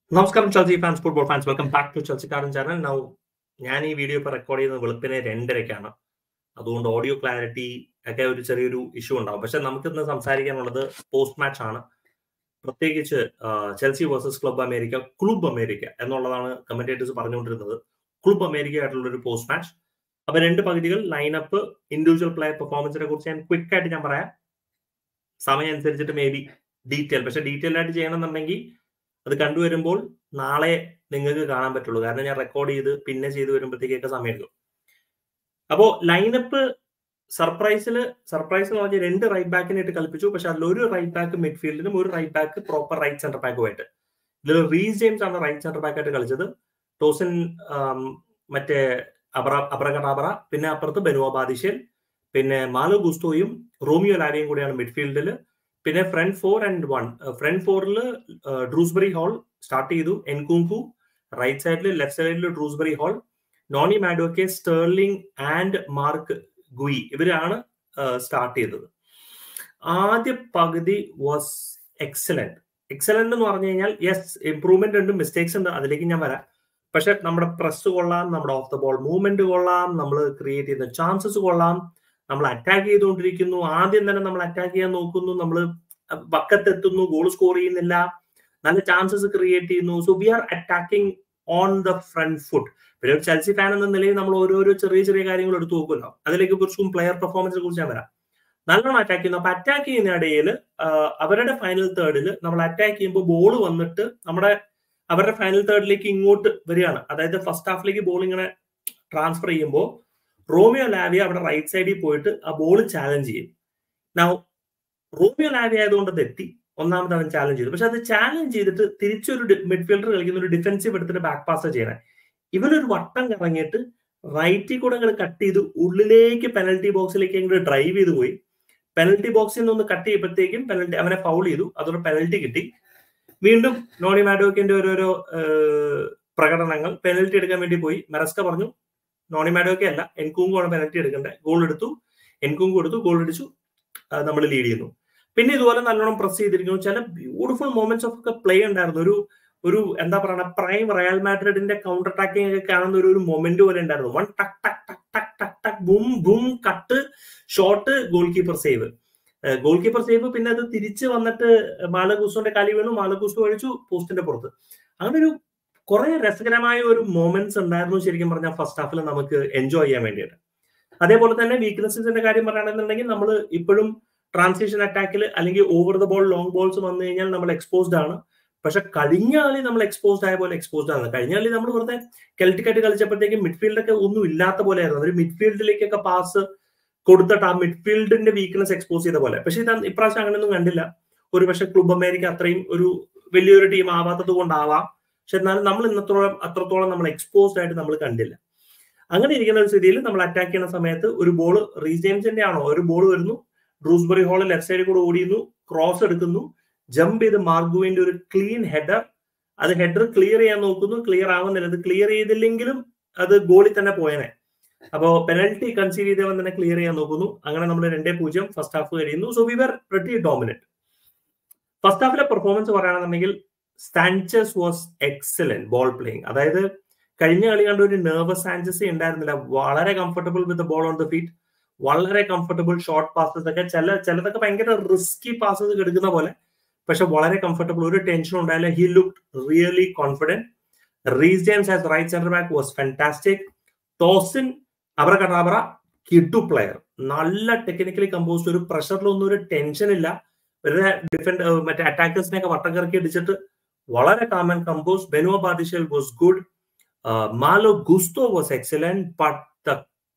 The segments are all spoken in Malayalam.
നമസ്കാരം Chelsea fans, football fans. Welcome back to Chelsea കാരൻ ചാനൽ. നൗ ഞാൻ ഈ വീഡിയോ ഇപ്പോൾ റെക്കോർഡ് ചെയ്യുന്നത് വെളുപ്പിനെ 2:30-ക്കാണ്. അതുകൊണ്ട് ഓഡിയോ ക്ലാരിറ്റി ഒക്കെ ഒരു ചെറിയൊരു ഇഷ്യൂ ഉണ്ടാവും. പക്ഷെ നമുക്കിന്ന് സംസാരിക്കാനുള്ളത് പോസ്റ്റ് മാച്ച് ആണ്. പ്രത്യേകിച്ച് ചെൽസി വേഴ്സസ് ക്ലബ് അമേരിക്ക എന്നുള്ളതാണ് കമന്റേറ്റേഴ്സ് പറഞ്ഞുകൊണ്ടിരുന്നത്. ക്ലബ് അമേരിക്ക ആയിട്ടുള്ള ഒരു പോസ്റ്റ് മാച്ച്. അപ്പൊ രണ്ട് പകുതികൾ, ലൈനപ്പ്, ഇൻഡിവിജ്വൽ പ്ലെയർ പെർഫോമൻസിനെ കുറിച്ച് ഞാൻ ക്വിക്ക് ആയിട്ട് ഞാൻ പറയാം. സമയം അനുസരിച്ചിട്ട് മേ ബി പക്ഷെ ഡീറ്റെയിൽ ആയിട്ട് ചെയ്യണമെന്നുണ്ടെങ്കിൽ അത് കണ്ടുവരുമ്പോൾ നാളെ നിങ്ങൾക്ക് കാണാൻ പറ്റുള്ളൂ. കാരണം ഞാൻ റെക്കോർഡ് ചെയ്ത് പിന്നെ ചെയ്ത് വരുമ്പോഴത്തേക്കൊക്കെ സമയം എടുക്കും. അപ്പോ ലൈനപ്പ് സർപ്രൈസ് എന്ന് പറഞ്ഞാൽ 2 റൈറ്റ് ബാക്കിനെ ഇട്ട് കളിപ്പിച്ചു. പക്ഷെ അതിലൊരു റൈറ്റ് ബാക്ക് മിഡ്ഫീൽഡിലും ഒരു right back proper right centre ബാക്കുമായിട്ട്. ഇതിൽ റീസ് ജെയിംസ് ആണ് റൈറ്റ് സെന്റർ ബാക്ക് ആയിട്ട് കളിച്ചത്. ടോസിൻ മറ്റേ അബ്രകടാബ്ര, പിന്നെ അപ്പുറത്ത് ബെനുവ ബാദിഷേൽ, പിന്നെ മാലോ ഗുസ്തോയും റോമിയോ ലാവിയും കൂടിയാണ് മിഡ്ഫീൽഡിൽ. പിന്നെ ഫ്രണ്ട് 4-1. ഫ്രണ്ട് 4-ൽ ഡ്രൂസ്ബറി ഹോൾ സ്റ്റാർട്ട് ചെയ്തു. എൻകുങ്കു റൈറ്റ് സൈഡിൽ, ലെഫ്റ്റ് സൈഡിൽ Dewsbury Hall, Noni Madueke, Sterling and Marc Guiu ഇവരാണ് സ്റ്റാർട്ട് ചെയ്തത്. ആദ്യ പകുതി വാസ് എക്സലന്റ് എന്ന് പറഞ്ഞു കഴിഞ്ഞാൽ യെസ്, ഇംപ്രൂവ്മെന്റ് ഉണ്ട്, മിസ്റ്റേക്സ് ഉണ്ട്, അതിലേക്ക് ഞാൻ വരാം. പക്ഷെ നമ്മുടെ പ്രസ് കൊള്ളാം, നമ്മുടെ ഓഫ് ദ ബോൾ മൂവ്മെന്റ് കൊള്ളാം, നമ്മൾ ക്രിയേറ്റ് ചെയ്യുന്ന ചാൻസസ് കൊള്ളാം, നമ്മൾ അറ്റാക്ക് ചെയ്തുകൊണ്ടിരിക്കുന്നു. ആദ്യം തന്നെ നമ്മൾ അറ്റാക്ക് ചെയ്യാൻ നോക്കുന്നു, നമ്മൾ ബക്കത്തെത്തുന്നു, ഗോൾ സ്കോർ ചെയ്യുന്നില്ല, നല്ല ചാൻസസ് ക്രിയേറ്റ് ചെയ്യുന്നു. So we are attacking on the front foot. പിന്നെ ഒരു ചെൽസി ഫാൻ എന്ന നിലയിൽ നമ്മൾ ഓരോരോ ചെറിയ കാര്യങ്ങൾ എടുത്തു നോക്കുമല്ലോ. അതിലേക്ക് കുറിച്ചും പ്ലെയർ പെർഫോമൻസിനെ കുറിച്ച് ഞാൻ വരാം. നല്ലോണം അറ്റാക്ക് ചെയ്യുന്നു. അപ്പൊ അറ്റാക്ക് ചെയ്യുന്ന ഇടയിൽ അവരുടെ ഫൈനൽ തേർഡിൽ നമ്മൾ അറ്റാക്ക് ചെയ്യുമ്പോൾ ബോൾ വന്നിട്ട് അവരുടെ ഫൈനൽ തേർഡിലേക്ക് ഇങ്ങോട്ട് വരികയാണ്. അതായത് ഫസ്റ്റ് ഹാഫിലേക്ക് ബോൾ ഇങ്ങനെ ട്രാൻസ്ഫർ ചെയ്യുമ്പോൾ റോമിയോ ലാവിയ അവിടെ റൈറ്റ് സൈഡിൽ പോയിട്ട് ആ ബോൾ ചാലഞ്ച് ചെയ്യും. റോമിയോ ലാവിയ ആയതുകൊണ്ട് തെറ്റി, ഒന്നാമത് അവൻ ചാലഞ്ച് ചെയ്തു. പക്ഷെ അത് ചാലഞ്ച് ചെയ്തിട്ട് തിരിച്ചൊരു മിഡ്ഫീൽഡർ കളിക്കുന്ന ഒരു ഡിഫൻസീവ് എടുത്തിട്ട് ബാക്ക് പാസ് ചെയ്യണേ. ഇവനൊരു വട്ടം കറങ്ങിയിട്ട് റൈറ്റിൽ കൂടെ അങ്ങോട്ട് കട്ട് ചെയ്ത് ഉള്ളിലേക്ക് പെനൽറ്റി ബോക്സിലേക്ക് അങ്ങോട്ട് ഡ്രൈവ് ചെയ്ത് പോയി. പെനൽറ്റി ബോക്സിൽ നിന്ന് കട്ട് ചെയ്യപ്പോഴത്തേക്കും അവനെ ഫൗൾ ചെയ്തു. അതോടെ പെനൽറ്റി കിട്ടി. വീണ്ടും നോണി മാഡോക്കിന്റെ ഓരോരോ പ്രകടനങ്ങൾ. പെനൽറ്റി എടുക്കാൻ വേണ്ടി പോയി. മെറസ്ക പറഞ്ഞു നോണി മാഡോക്കെ അല്ല, എൻകുങ്കു ആണ് പെനൽറ്റി എടുക്കേണ്ടത്. ഗോൾ എടുത്തു, എൻകുങ്കു എടുത്തു, ഗോൾ അടിച്ചു, നമ്മൾ ലീഡ് ചെയ്യുന്നു. പിന്നെ ഇതുപോലെ നല്ലോണം പ്രസ് ചെയ്തിരിക്കുന്നു. ചില ബ്യൂട്ടിഫുൾ മൊമെന്റ്സ് ഓഫ് പ്ലേ ഉണ്ടായിരുന്നു. ഒരു എന്താ പറയുക, പ്രൈം റയൽ മാഡ്രിഡിന്റെ കൗണ്ടർ അറ്റാക്കിംഗ് ഒക്കെ കാണുന്ന ഒരു മൊമെന്റ് പോലെ ഉണ്ടായിരുന്നു. വൺ ടക് ടക് ടക് ടക് ടക് ടക് boom boom cut shot, goalkeeper save. പിന്നെ അത് തിരിച്ച് വന്നിട്ട് മാലഗൂസോന്റെ കാലി വീണു, മാലഗൂസോ അടിച്ചു പോസ്റ്റിന്റെ പുറത്ത്. അങ്ങനെ ഒരു കുറെ രസകരമായ ഒരു മൊമെന്റ്സ് ഉണ്ടായിരുന്നു ശരിക്കും പറഞ്ഞാൽ ഫസ്റ്റ് ഹാഫിൽ നമുക്ക് എൻജോയ് ചെയ്യാൻ വേണ്ടിയിട്ട്. അതേപോലെ തന്നെ വീക്ക്നെസിന്റെ കാര്യം പറയുകയാണെന്നുണ്ടെങ്കിൽ നമ്മൾ ഇപ്പോഴും ട്രാൻസിഷൻ അറ്റാക്കിൽ അല്ലെങ്കിൽ over the ball long balls വന്നു കഴിഞ്ഞാൽ നമ്മൾ എക്സ്പോസ്ഡ് ആണ്. പക്ഷെ കഴിഞ്ഞ കളി നമ്മൾ എക്സ്പോസ്ഡ് ആയ പോലെ എക്സ്പോസ്ഡ് ആണ്. കഴിഞ്ഞ കളി നമ്മൾ വെറുതെ കെൽറ്റിക്കായിട്ട് കളിച്ചപ്പോഴത്തേക്കും മിഡ്ഫീൽഡൊക്കെ ഒന്നും ഇല്ലാത്ത പോലെ ആയിരുന്നു. ഒരു മിഡ്ഫീൽഡിലേക്കൊക്കെ പാസ് കൊടുത്തിട്ട് ആ മിഡ്ഫീൽഡിന്റെ വീക്ക്നെസ് എക്സ്പോസ് ചെയ്ത പോലെ. പക്ഷെ ഇത് ഇപ്രാവശ്യം അങ്ങനെയൊന്നും കണ്ടില്ല. ഒരു പക്ഷെ ക്ലബ് അമേരിക്ക അത്രയും ഒരു വലിയൊരു ടീം ആവാത്തത് കൊണ്ടാവാം. പക്ഷെ എന്നാലും നമ്മൾ അത്രത്തോളം നമ്മൾ എക്സ്പോസ്ഡ് ആയിട്ട് നമ്മൾ കണ്ടില്ല. അങ്ങനെ ഇരിക്കുന്ന ഒരു സ്ഥിതിയിൽ നമ്മൾ അറ്റാക്ക് ചെയ്യുന്ന സമയത്ത് ഒരു ബോൾ റീസ് ജെയിംസിന്റെ ആണോ ഒരു ബോൾ വരുന്നു, ഡ്രൂസ്ബറി ഹോൾ ലെഫ്റ്റ് സൈഡിൽ കൂടെ ഓടിയുന്നു, ക്രോസ് എടുക്കുന്നു, ജമ്പ് ചെയ്ത് മാർഗുവിന്റെ ഒരു ക്ലീൻ ഹെഡർ. അത് ഹെഡർ ക്ലിയർ ചെയ്യാൻ നോക്കുന്നു, ക്ലിയർ ആവുന്നില്ല. അത് ക്ലിയർ ചെയ്തില്ലെങ്കിലും അത് ഗോളിൽ തന്നെ പോയനെ. അപ്പോ പെനൽറ്റി കൺസീവ് ചെയ്തവൻ തന്നെ ക്ലിയർ ചെയ്യാൻ നോക്കുന്നു. അങ്ങനെ നമ്മൾ 2-0 ഫസ്റ്റ് ഹാഫ് കഴിയുന്നു. So we were pretty dominant. First ഹാഫിലെ പെർഫോമൻസ് പറയുകയാണെന്നുണ്ടെങ്കിൽ Sanchez was excellent ball playing. അതായത് കഴിഞ്ഞ കളി കണ്ട ഒരു നെർവസ് സാഞ്ചസ് ഉണ്ടായിരുന്നില്ല. വളരെ comfortable with ball on the feet, വളരെ കംഫർട്ടബിൾ ഷോർട്ട് പാസസ് ഒക്കെ. ചിലതൊക്കെ ഭയങ്കര റിസ്കി പാസസ് എടുക്കുന്ന പോലെ, പക്ഷെ വളരെ കംഫർട്ടബിൾ, ഒരു ടെൻഷനും ഉണ്ടായില്ല. He looked really confident. Reece James as right centre back was fantastic. Tosin അബ്രകടാബ്ര കിഡു പ്ലെയർ, നല്ല ടെക്നിക്കലി കമ്പോസ്ഡ്, ഒരു പ്രഷറിലൊന്നും ഒരു ടെൻഷൻ ഇല്ല. മറ്റേ അറ്റാക്കേഴ്സിനെയൊക്കെ വട്ടം കറക്കി അടിച്ചിട്ട് വളരെ calm and compose. Benoit Badiashile was good. Malo Gusto was excellent. But the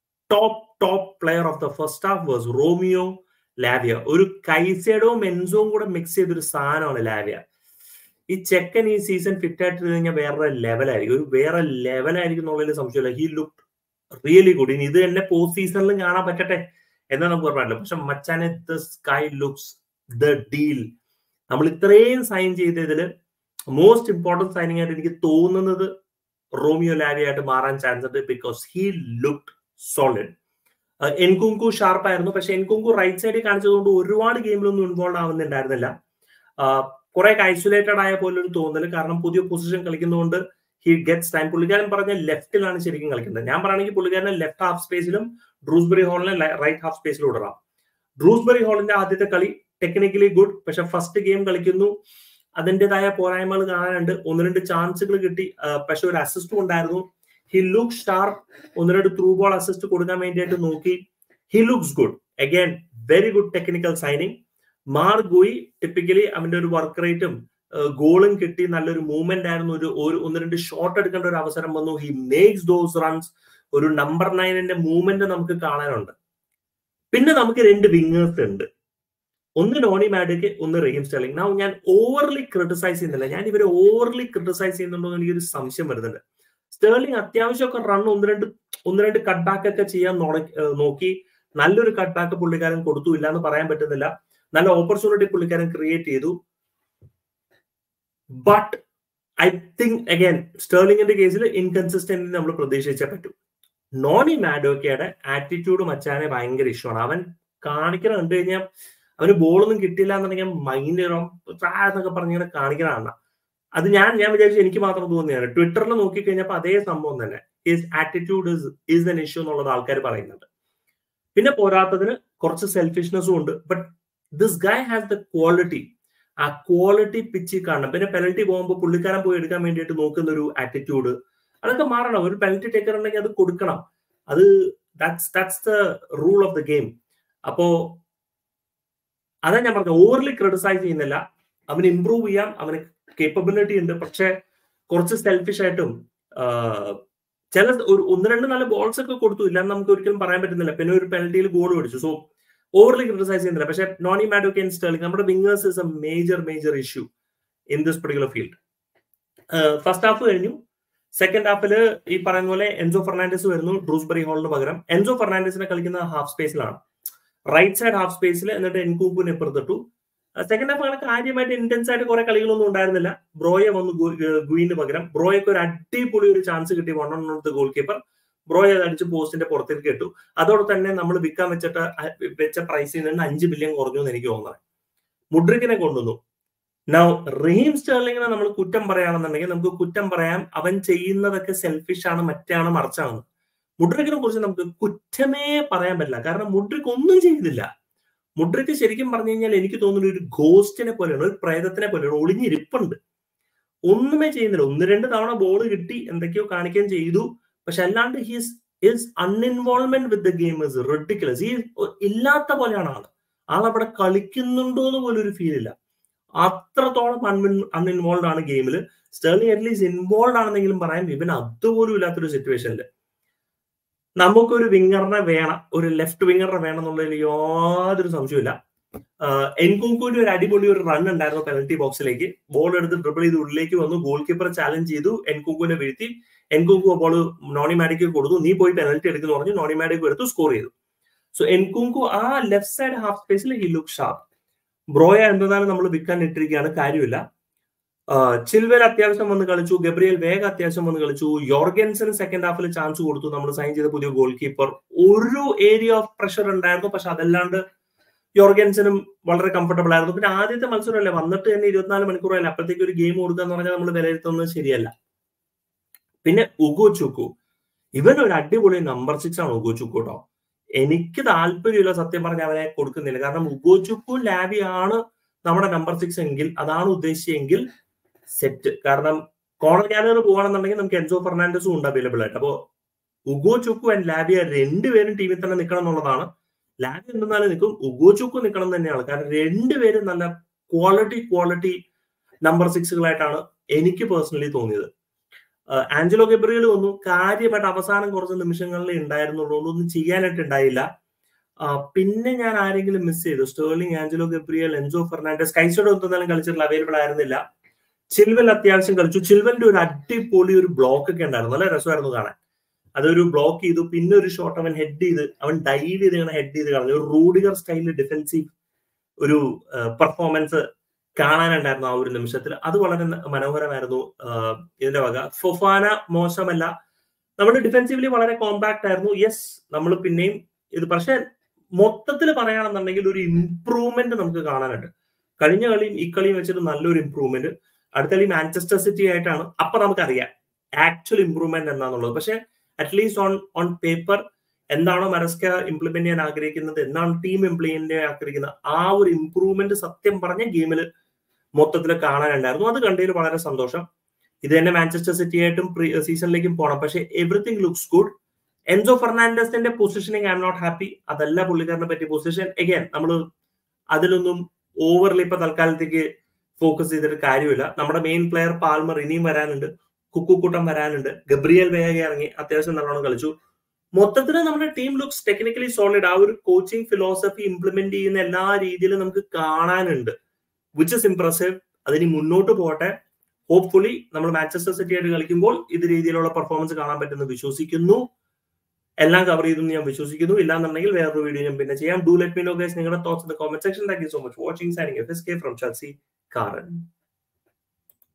top player of the first half was Romeo Lavia. ഒരു കൈസേഡോ മെൻസോയും കൂടെ മിക്സ് ചെയ്തൊരു സാധനമാണ് ലാവിയ. ഈ ചെക്കൻ ഈ സീസൺ ഫിറ്റ് ആയിട്ട് കഴിഞ്ഞാൽ വേറെ ലെവലായിരിക്കും എന്നുള്ളതിൽ സംശയമില്ല. He look really good. ഇനി ഇത് തന്നെ പോസ്റ്റ് സീസണിലും കാണാൻ പറ്റട്ടെ എന്നാ നമുക്ക് പറഞ്ഞില്ല. പക്ഷെ മച്ചാനെ, the sky looks the deal. നമ്മൾ ഇത്രയും സൈൻ ചെയ്തതിൽ മോസ്റ്റ് ഇമ്പോർട്ടൻറ്റ് സൈനിങ് ആയിട്ട് എനിക്ക് തോന്നുന്നത് റോമിയോ ലാവിയ ആയിട്ട് മാറാൻ ചാൻസ് ഉണ്ട്. Because he looked solid. Nkunku ഷാർപ്പായിരുന്നു. പക്ഷെ എൻകുങ്കു റൈറ്റ് സൈഡിൽ കാണിച്ചതുകൊണ്ട് ഒരുപാട് ഗെയിമിലൊന്നും ഇൻവോൾവ് ആവുന്നുണ്ടായിരുന്നില്ല. കുറെ ഐസൊലേറ്റഡ് ആയ പോലെ ഒരു തോന്നൽ. കാരണം പുതിയ പൊസിഷൻ കളിക്കുന്നതുകൊണ്ട് ഹി ഗെറ്റ്സ് ടൈം. പുള്ളിക്കാരൻ പറഞ്ഞ ലെഫ്റ്റിലാണ് ശരിക്കും കളിക്കുന്നത്. ഞാൻ പറയുകയാണെങ്കിൽ പുള്ളിക്കാരനെ ലെഫ്റ്റ് ഹാഫ് സ്പേസിലും ഡ്രൂസ്ബറി ഹോളിനെ റൈറ്റ് ഹാഫ് സ്പേസിലും ഇടണം. ഡ്രൂസ്ബറി ഹോളിന്റെ ആദ്യത്തെ കളി ടെക്നിക്കലി ഗുഡ്, പക്ഷെ ഫസ്റ്റ് ഗെയിം കളിക്കുന്നു, അതിൻ്റെതായ പോരായ്മകൾ കാണാനുണ്ട്. 1-2 ചാൻസുകൾ കിട്ടി, പക്ഷെ ഒരു അസിസ്റ്റും ഉണ്ടായിരുന്നു. He look sharp. 1-2 through ball assist കൊടുക്കാൻ വേണ്ടിയിട്ട് നോക്കി. He looks good. Again very good technical signing. Marc Guiu typically അവന്റെ ഒരു വർക്ക് റേറ്റും ഗോളും കിട്ടി, നല്ലൊരു മൂവ്മെന്റ് ആയിരുന്നു. ഒരു 1-2 ഷോട്ട് എടുക്കേണ്ട ഒരു അവസരം വന്നു. He makes those runs. ഒരു നമ്പർ 9ന്റെ മൂവ്മെന്റ് നമുക്ക് കാണാനുണ്ട്. പിന്നെ നമുക്ക് 2 വിങ്ങേഴ്സ് ഉണ്ട്. ഒന്ന് നോണി മാഡ്വിക്, ഒന്ന് റഹീം സ്റ്റെർലിംഗ്. ഞാൻ ഓവർലി ക്രിട്ടിസൈസ് ചെയ്യുന്നില്ല. ഞാൻ ഇവരെ ഓവർലി ക്രിട്ടിസൈസ് ചെയ്യുന്നുണ്ടോ എന്ന് എനിക്കൊരു സംശയം വരുന്നുണ്ട്. സ്റ്റെർലിംഗ് അത്യാവശ്യമൊക്കെ റൺ 1-2 കട്ട് ബാക്ക് ഒക്കെ ചെയ്യാൻ നോക്കി. നല്ലൊരു കട്ട് ബാക്ക് പുള്ളിക്കാരൻ കൊടുത്തു, ഇല്ല എന്ന് പറയാൻ പറ്റുന്നില്ല. നല്ല ഓപ്പർച്യൂണിറ്റി പുള്ളിക്കാരൻ ക്രിയേറ്റ് ചെയ്തു. ബട്ട് ഐ തിങ്ക് അഗൈൻ സ്റ്റെർലിംഗിന്റെ കേസിൽ ഇൻകൺസിസ്റ്റന്റ് നമ്മൾ പ്രതീക്ഷിച്ചേ പറ്റൂ. നോണി മാഡ്വിക്കയുടെ ആറ്റിറ്റ്യൂഡ് മച്ചാനെ ഭയങ്കര ഇഷ്ടമാണ്. അവൻ കാണിക്കണം കണ്ടു കഴിഞ്ഞാൽ അവന് ബോളൊന്നും കിട്ടില്ല എന്നുണ്ടെങ്കിൽ മൈൻഡ് എന്നൊക്കെ പറഞ്ഞിങ്ങനെ കാണിക്കണ. അത് ഞാൻ വിചാരിച്ചു എനിക്ക് മാത്രം തോന്നിയാണ്. ട്വിറ്ററിൽ നോക്കിക്കഴിഞ്ഞപ്പോൾ അതേ സംഭവം തന്നെ. His attitude is an issue എന്നുള്ളത് ആൾക്കാർ പറയുന്നുണ്ട്. പിന്നെ പോരാത്തതിന് കുറച്ച് സെൽഫിഷ്നെസ്സും ഉണ്ട്. But this guy has the quality. ആ ക്വാളിറ്റി പിച്ചിൽ കാണണം. പിന്നെ പെനൽറ്റി പോകുമ്പോൾ പുള്ളിക്കാരൻ പോയി എടുക്കാൻ വേണ്ടിയിട്ട് നോക്കുന്ന ഒരു ആറ്റിറ്റ്യൂഡ്, അതൊക്കെ മാറണം. ഒരു പെനൽറ്റി ടേക്കർ ഉണ്ടെങ്കിൽ അത് കൊടുക്കണം. അത് that's the rule of the game. അപ്പോ അതാ ഞാൻ പറഞ്ഞത്, ഓവർലി ക്രിട്ടിസൈസ് ചെയ്യുന്നില്ല. അവന് ഇംപ്രൂവ് ചെയ്യാം, അവന് കേപ്പബിലിറ്റി ഉണ്ട്. പക്ഷെ കുറച്ച് സെൽഫിഷ് ആയിട്ടും ചില 1-2 നല്ല ബോൾസ് ഒക്കെ കൊടുത്തു, ഇല്ലാന്ന് നമുക്ക് ഒരിക്കലും പറയാൻ പറ്റുന്നില്ല. പിന്നെ ഒരു പെനൽറ്റിയിൽ ഗോൾ മേടിച്ചു. സോ ഓവർലി ക്രിട്ടിസൈസ് ചെയ്യുന്നില്ല. പക്ഷെ നോണി മാഡ്വിക് ആൻഡ് സ്റ്റെർലിംഗ്, നമ്മുടെ wingers is a major issue in this particular field. First half കഴിഞ്ഞു. സെക്കൻഡ് ഹാഫിൽ ഈ പറയുന്ന പോലെ എൻസോ ഫെർണാണ്ടസ് വരുന്നു ഡ്രൂസ്ബറി ഹോളിന് പകരം. എൻസോ ഫെർണാണ്ടസിനെ കളിക്കുന്ന ഹാഫ് സ്പേസിലാണ്, റൈറ്റ് സൈഡ് ഹാഫ് സ്പേസിൽ. എന്നിട്ട് എൻകൂക്കുവിനെ ഇപ്പുറത്തിട്ടു. സെക്കൻഡ് ഹാഫ് അങ്ങനെ കാര്യമായിട്ട് ഇന്റൻസ് ആയിട്ട് കുറെ കളികളൊന്നും ഉണ്ടായിരുന്നില്ല. ബ്രോയെ വന്നു ഗുയിന് പകരം. ബ്രോയ്ക്ക് ഒരു അടിപൊളി ഒരു ചാൻസ് കിട്ടി, 1-on-1 ഗോൾ കീപ്പർ. ബ്രോയെ അടിച്ച് പോസ്റ്റിന്റെ പുറത്തേക്ക് ഇട്ടു. അതോടെ തന്നെ നമ്മൾ വിൽക്കാൻ വെച്ച പ്രൈസിൽ നിന്ന് 5 ബില്യൺ കുറഞ്ഞു എന്ന് എനിക്ക് തോന്നുന്നത്. മുഡ്രിക്കിനെ കൊണ്ടുവന്നു. നൗ റഹീം സ്റ്റെർലിംഗിനെ നമ്മൾ കുറ്റം പറയുകയാണെന്നുണ്ടെങ്കിൽ നമുക്ക് കുറ്റം പറയാം, അവൻ ചെയ്യുന്നതൊക്കെ സെൽഫിഷ് ആണ്, മറ്റാണ്, മറിച്ചാണെന്ന്. മുഡ്രിക്കിനെ കുറിച്ച് നമുക്ക് കുറ്റമേ പറയാൻ പറ്റില്ല. കാരണം മുഡ്രിക്ക് ഒന്നും ചെയ്തില്ല. മുഡ്രിക്ക് ശരിക്കും പറഞ്ഞു കഴിഞ്ഞാൽ എനിക്ക് തോന്നുന്നു ഒരു ഗോസ്റ്റിനെ പോലെയാണ്, ഒരു പ്രേതത്തിനെ പോലെയാണ്, ഒളിഞ്ഞിരിപ്പുണ്ട്, ഒന്നുമേ ചെയ്യുന്നില്ല. 1-2 തവണ ബോൾ കിട്ടി, എന്തൊക്കെയോ കാണിക്കുകയും ചെയ്തു. പക്ഷെ അല്ലാണ്ട് his uninvolvement with the game is ridiculous. ഈ ഇല്ലാത്ത പോലെയാണ് ആൾ അവിടെ കളിക്കുന്നുണ്ടോ എന്ന് പോലും ഒരു ഫീൽ ഇല്ല. അത്രത്തോളം അൺഇൻവോൾവ് ആണ് ഗെയിമിൽ. സ്റ്റെർലിംഗ് അറ്റ്ലീസ്റ്റ് ഇൻവോൾവ് ആണെന്നെങ്കിലും പറയാം. ഇവന് അതുപോലും ഇല്ലാത്തൊരു സിറ്റുവേഷനിൽ നമുക്കൊരു വിങ്ങറിനെ വേണം, ഒരു ലെഫ്റ്റ് വിങ്ങറിനെ വേണം എന്നുള്ളതിൽ യാതൊരു സംശയമില്ല. എൻകൂക്കുവിന്റെ ഒരു അടിപൊളി ഒരു റൺ ഉണ്ടായിരുന്നു പെനൽറ്റി ബോക്സിലേക്ക്. ബോൾ എടുത്ത് ഡ്രിബിൾ ചെയ്ത് ഉള്ളിലേക്ക് വന്നു, ഗോൾ കീപ്പർ ചാലഞ്ച് ചെയ്തു, എൻകൂക്കുവിനെ വീഴ്ത്തി. എൻകൂക്കു ബോൾ നോണി മാഡിക്ക് കൊടുത്തു, നീ പോയി പെനൽറ്റി എടുക്കുന്നു പറഞ്ഞു. നോണി മാഡിക്ക് എടുത്തു, സ്കോർ ചെയ്തു. സോ എൻകൂക്കു ആ ലെഫ്റ്റ് സൈഡ് ഹാഫ് സ്പേസിൽ ഹി ലുക്ക് ഷാർപ്പ്. ബ്രോയ എന്നതാണ് നമ്മൾ വിൽക്കാൻ ഇട്ടിരിക്കുകയാണ്, കാര്യമില്ല. ചിൽവെൽ അത്യാവശ്യം വന്ന് കളിച്ചു, ഗബ്രിയേൽ വേഗ അത്യാവശ്യം വന്ന് കളിച്ചു. യോർഗൻസന് സെക്കൻഡ് ഹാഫിൽ ചാൻസ് കൊടുത്തു, നമ്മൾ സൈൻ ചെയ്ത പുതിയ ഗോൾ കീപ്പർ. ഒരു ഏരിയ ഓഫ് പ്രഷർ ഉണ്ടായിരുന്നു, പക്ഷെ അതല്ലാണ്ട് യോർഗൻസനും വളരെ കംഫർട്ടബിൾ ആയിരുന്നു. പിന്നെ ആദ്യത്തെ മത്സരമല്ലേ, വന്നിട്ട് തന്നെ 24 മണിക്കൂറല്ലേ, അപ്പോഴത്തേക്ക് ഒരു ഗെയിം കൊടുക്കുക എന്ന് പറഞ്ഞാൽ നമ്മൾ വിലയിരുത്തുന്നത് ശരിയല്ല. പിന്നെ ഉഗോചുക്കു, ഇവൻ ഒരു അടിപൊളി നമ്പർ 6 ആണ് ഉഗോചുക്കു കേട്ടോ. എനിക്ക് താല്പര്യമില്ല സത്യം പറഞ്ഞ അവനെ കൊടുക്കുന്നില്ല. കാരണം ഉഗോചുക്കു ലാബിയാണ് നമ്മുടെ നമ്പർ 6 എങ്കിൽ, അതാണ് ഉദ്ദേശിച്ചെങ്കിൽ സെറ്റ്. കാരണം കോർണർ ക്യാനർ പോകണമെന്നുണ്ടെങ്കിൽ നമുക്ക് എൻസോ ഫെർണാണ്ടസും ഉണ്ട് അവൈലബിൾ ആയിട്ട്. അപ്പോ ഉഗോചുക്കു ആൻഡ് ലാബിയ രണ്ടുപേരും ടീമിൽ തന്നെ നിൽക്കണം എന്നുള്ളതാണ്. ലാബി എന്തെന്നാലും നിൽക്കും, ഉഗോചുക്കു നിൽക്കണം തന്നെയാണ്. കാരണം രണ്ടുപേരും നല്ല ക്വാളിറ്റി നമ്പർ 6കളായിട്ടാണ് എനിക്ക് പേഴ്സണലി തോന്നിയത്. ആഞ്ചലോ ഗബ്രിയേൽ വന്നു, കാര്യമായിട്ട് അവസാനം കുറച്ച് നിമിഷങ്ങളിൽ ഉണ്ടായിരുന്നുള്ളൂ, ഒന്നും ചെയ്യാനായിട്ട് ഉണ്ടായില്ല. പിന്നെ ഞാൻ ആരെങ്കിലും മിസ് ചെയ്തു? Sterling, Angelo Gabriel, Enzo Fernandez. Caicedo എന്തായാലും കളിച്ചിട്ടുള്ള അവൈലബിൾ ആയിരുന്നില്ല. ചിൽവെൽ അത്യാവശ്യം കളിച്ചു. ചിൽവെലിന്റെ ഒരു അടിപൊളി ഒരു ബ്ലോക്ക് ഒക്കെ ഉണ്ടായിരുന്നു, നല്ല രസമായിരുന്നു കാണാൻ. അതൊരു ബ്ലോക്ക് ചെയ്തു, പിന്നെ ഒരു ഷോട്ട് അവൻ ഹെഡ് ചെയ്ത്, അവൻ ഡൈവ് ചെയ്ത് ഹെഡ് ചെയ്ത് കളഞ്ഞു. ഒരു റൂഡിഗർ സ്റ്റൈലിൽ ഡിഫൻസീവ് ഒരു പെർഫോമൻസ് കാണാനുണ്ടായിരുന്നു ആ ഒരു നിമിഷത്തിൽ. അത് വളരെ മനോഹരമായിരുന്നു ഇതിന്റെ വക. ഫൊഫാന മോശമല്ല, നമ്മുടെ ഡിഫൻസീവ്ലി വളരെ കോമ്പാക്ട് ആയിരുന്നു. യെസ്, നമ്മൾ പിന്നെയും ഇത്, പക്ഷെ മൊത്തത്തിൽ പറയുകയാണെന്നുണ്ടെങ്കിൽ ഒരു ഇംപ്രൂവ്മെന്റ് നമുക്ക് കാണാനുണ്ട്. കഴിഞ്ഞ കളിയും ഈ കളിയും വെച്ചിട്ട് നല്ലൊരു ഇമ്പ്രൂവ്മെന്റ്. അടുത്ത കളി മാഞ്ചസ്റ്റർ സിറ്റി ആയിട്ടാണ്. അപ്പൊ നമുക്കറിയാം ആക്ച്വൽ ഇമ്പ്രൂവ്മെന്റ് എന്താണെന്നുള്ളത്. പക്ഷെ അറ്റ്ലീസ്റ്റ് ഓൺ പേപ്പർ എന്താണോ മരസ്ക ഇംപ്ലിമെന്റ് ചെയ്യാൻ ആഗ്രഹിക്കുന്നത്, എന്താണ് ടീം ഇംപ്ലിമെന്റ് ചെയ്യാൻ ആഗ്രഹിക്കുന്നത്, ആ ഒരു ഇമ്പ്രൂവ്മെന്റ് സത്യം പറഞ്ഞ ഗെയിമിൽ മൊത്തത്തിൽ കാണാനുണ്ടായിരുന്നു. അത് കണ്ടതിൽ വളരെ സന്തോഷം. ഇത് തന്നെ മാഞ്ചസ്റ്റർ സിറ്റി ആയിട്ടും സീസണിലേക്കും പോകണം. പക്ഷെ എവറിത്തിങ് ലുക്സ് ഗുഡ്. എൻസോ ഫെർണാണ്ടസിന്റെ positioning I'm not happy. അതല്ല പുള്ളിക്കാരനെ പറ്റിയ പൊസിഷൻ. എഗൈൻ നമ്മൾ അതിലൊന്നും ഓവർലി ഇപ്പൊ തൽക്കാലത്തേക്ക് ഫോക്കസ് ചെയ്തിട്ട് കാര്യമില്ല. നമ്മുടെ മെയിൻ പ്ലെയർ പാൽമർ ഇനിയും വരാനുണ്ട്, കുക്കുകൂട്ടം വരാനുണ്ട്, ഗബ്രിയൽ വേഗ ഇറങ്ങി അത്യാവശ്യം നല്ലോണം കളിച്ചു. മൊത്തത്തിൽ നമ്മുടെ ടീം ലുക്സ് ടെക്നിക്കലി സോളിഡ്. ആ ഒരു കോച്ചിങ് ഫിലോസഫി ഇംപ്ലിമെന്റ് ചെയ്യുന്ന എല്ലാ രീതിയിലും നമുക്ക് കാണാനുണ്ട്, വിച്ച് ഇസ് ഇംപ്രസീവ്. അതിന് മുന്നോട്ട് പോട്ടെ. ഹോപ്പ്ഫുള്ളി നമ്മൾ മാഞ്ചസ്റ്റർ സിറ്റി ആയിട്ട് കളിക്കുമ്പോൾ ഇത് രീതിയിലുള്ള പെർഫോമൻസ് കാണാൻ പറ്റുമെന്ന് വിശ്വസിക്കുന്നു. എല്ലാം കവർ ചെയ്തു ഞാൻ വിശ്വസിക്കുന്നു. ഇല്ലാന്നുണ്ടെങ്കിൽ വേറൊരു വീഡിയോ ഞാൻ പിന്നെ ചെയ്യാം. Do let me know guys നിങ്ങളുടെ thoughts in the comment section. Thank you so much watching. Signing off SK from Chelsea കാരൻ.